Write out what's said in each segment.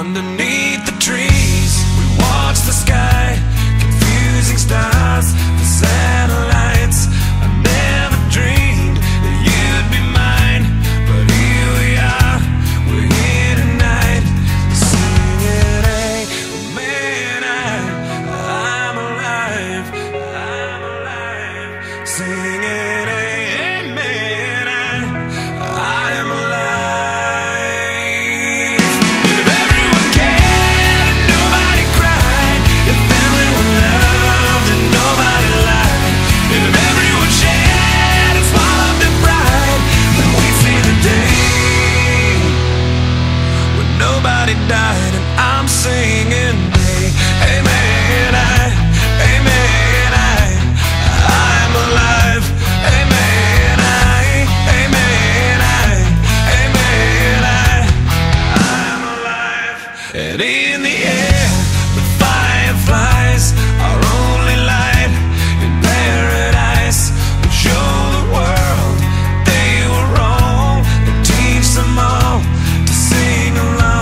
Underneath the trees, we watch the sky, confusing stars, the satellites. I never dreamed that you'd be mine, but here we are, we're here tonight, singing, hey, man, I'm alive, singing, hey, man, I am alive. Nobody died and I'm singing, hey, hey man, hey man, I'm alive, hey man, hey man, hey man, I'm alive. And in the air, the fireflies, our only light in paradise, will show the world they were wrong and teach them all to sing along.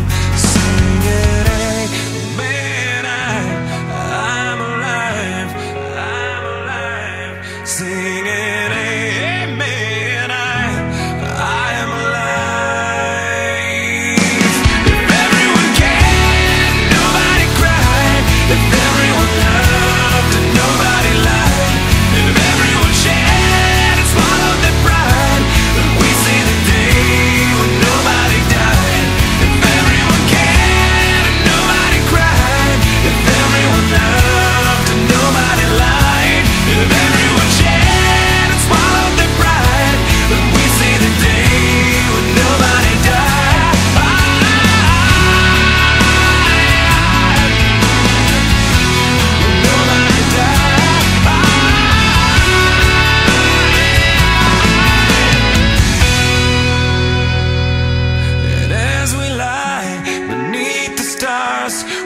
Singing, amen, I am alive. If everyone cared, nobody cried. If everyone loved and nobody lied. If everyone shared and swallowed their pride, then we see the day when nobody died. If everyone cared and nobody cried. If everyone loved and nobody lied. If everyone shared and swallowed their pride, then we see the day when nobody died. When nobody died. And as we lie beneath the stars,